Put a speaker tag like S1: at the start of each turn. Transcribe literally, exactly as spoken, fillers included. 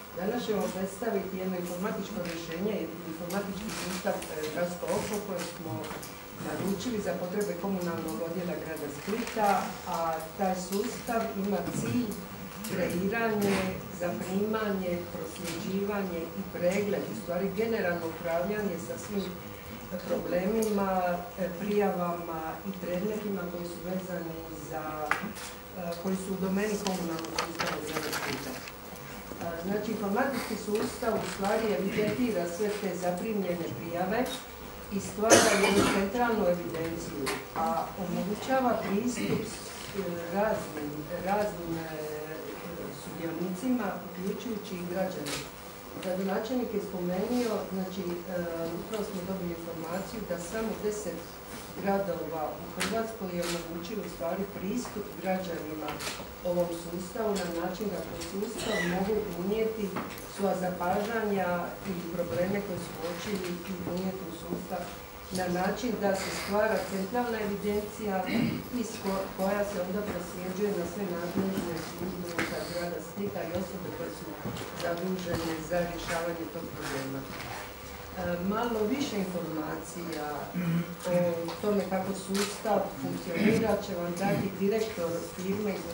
S1: Danas ćemo predstaviti jedno informatičko rješenje, informatički sustav Gradsko oko koje smo naručili za potrebe komunalnog odjela grada Splita, a taj sustav ima cilj kreiranje, zaprimanje, prosljeđivanje i pregled, u stvari generalno upravljanje sa svim problemima, prijavama i predmetima koji su vezani za, koji su u domeni komunalnog sustava grada Splita. Znači, informatički sustav u stvari evidentira sve te zaprimljene prijave i stvara jednu centralnu evidenciju, a omogućava pristup raznim, raznim sudionicima, uključujući i građane. Gradonačelnik je spomenuo, znači, upravo smo dobili informaciju da samo deset gradova u Hrvatskoj je omogućilo u stvari pristup građanima ovom sustavu na način da kroz sustav mogu unijeti svoja zapažanja i probleme koje su uočili i unijeti u sustav na način da se stvara centralna evidencija iz koja se onda prosljeđuje na sve nadležne službe unutar grada Splita i osobe koje su zadužene za rješavanje tog problema. Malo više informacija o tome kako sustav funkcionira će vam dati direktor firme